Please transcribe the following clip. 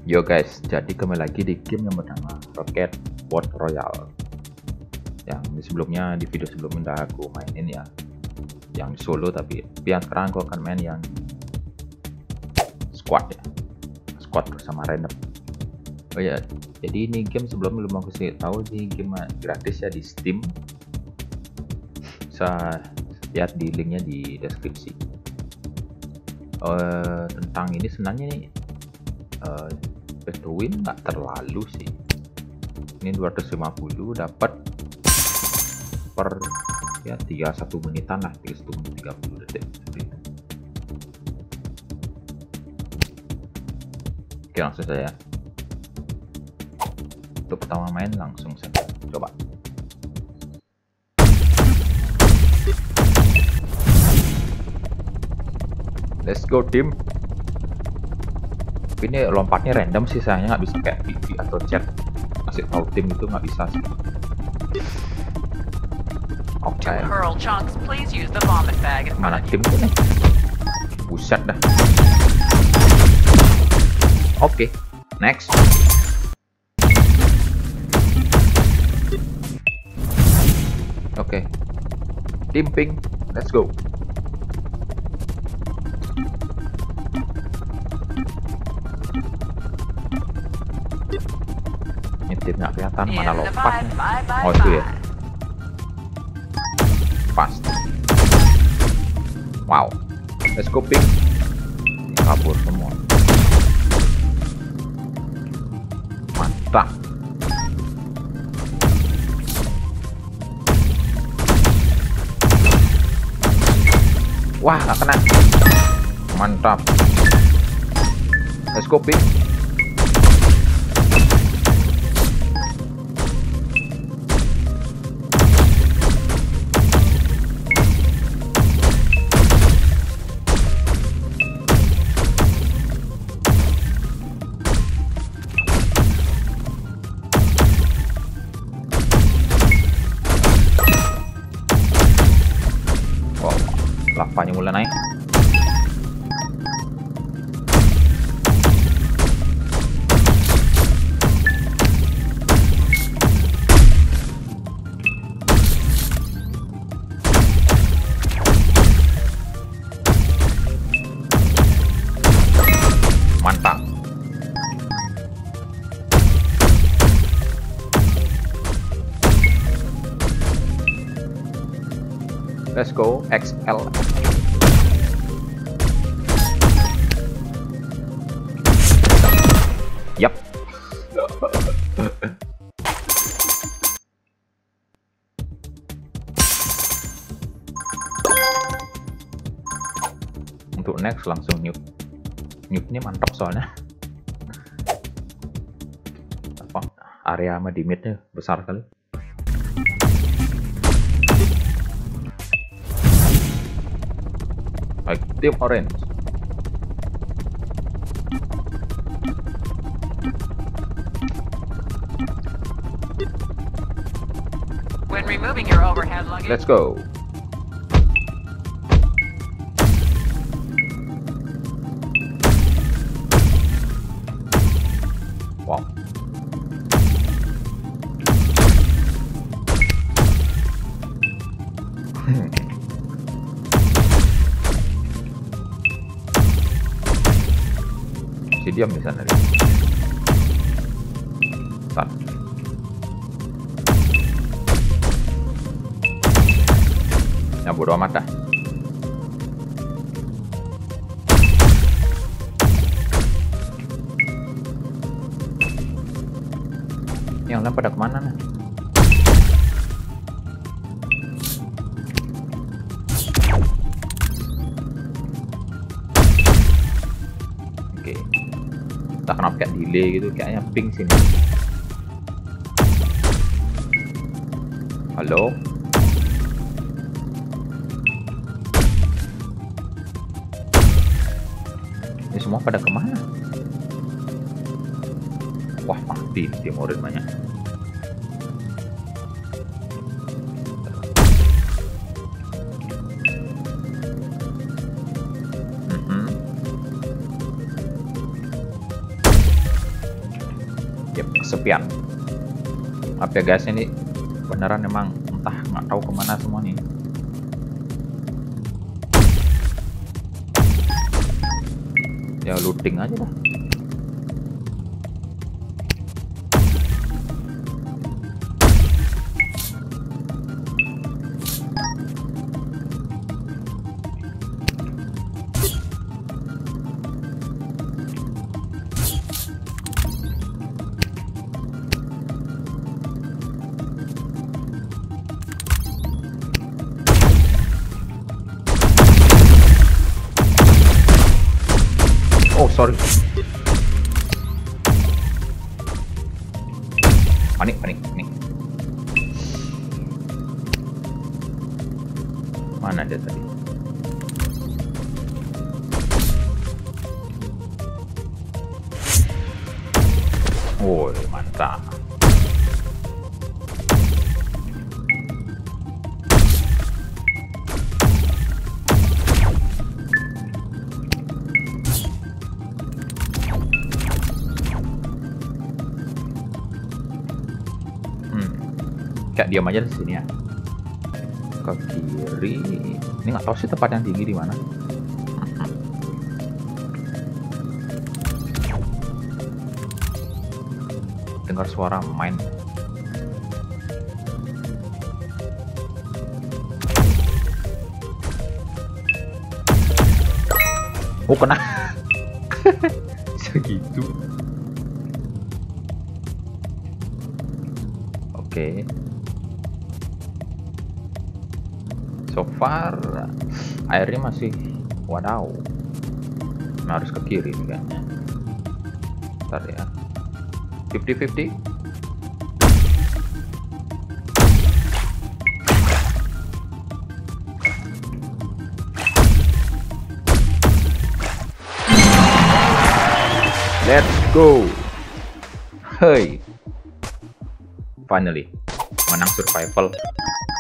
Yo guys, jadi kembali lagi di game yang bernama Rocket World Royale. Yang sebelumnya di video sebelumnya udah aku mainin ya, yang solo, tapi yang sekarang aku akan main yang squad ya, squad bersama random. Oh ya, jadi ini game sebelum belum aku sih tahu, di game gratis ya di Steam. Bisa lihat di linknya di deskripsi. Tentang ini sebenarnya nih, pay to win nggak terlalu sih. Ini 250 dapat per ya 31 menitan lah, 31 menit 30 detik seperti itu. Oke, langsung saja. Untuk pertama main langsung saja coba. Let's go team. Ini lompatnya random sih, sayangnya nggak bisa kayak PV atau chat kasih tahu tim itu nggak bisa sih. Oke, mana tim tuh nih? Buset dah. Oke, next. Oke, tim pink, let's go. Tim nggak kelihatan mana lompatnya. Oh itu ya, pas. Wow, let's go pink. Kabur semua, mantap. Wah, nggak kena, mantap. Let's go pink. Lavanya mulai naik. Mantap. Let's go XL. Yap. Untuk next langsung nuke. Nuke-nya mantap soalnya. Apa? Area sama damage-nya besar kali. Baik, tim orange. When removing your overhead luggage, Let's go. Wow. Si diam di sana. Start. Ya bodo amat dah. Yang lain pada kemana nih? Oke, tak kenapa kayak delay gitu, kayaknya ping sini. Halo? Ini semua pada kemana? Wah, mati tim orange banyak. Yep, kesepian. Maaf ya guys, ini beneran emang entah nggak tahu kemana semua nih. Ya looting aja dah. Oh sorry. Panik. Mana dia tadi? Oh mantap. Kayak diam aja di sini ya. Ke kiri. Ini nggak tahu sih tempat yang tinggi di mana. Dengar suara main. Oh kena. Segitu. Oke. So far airnya masih wadaw. Nah, harus ke kiri nih kayaknya. Bentar ya. 50-50. Let's go. Hey. Finally menang survival.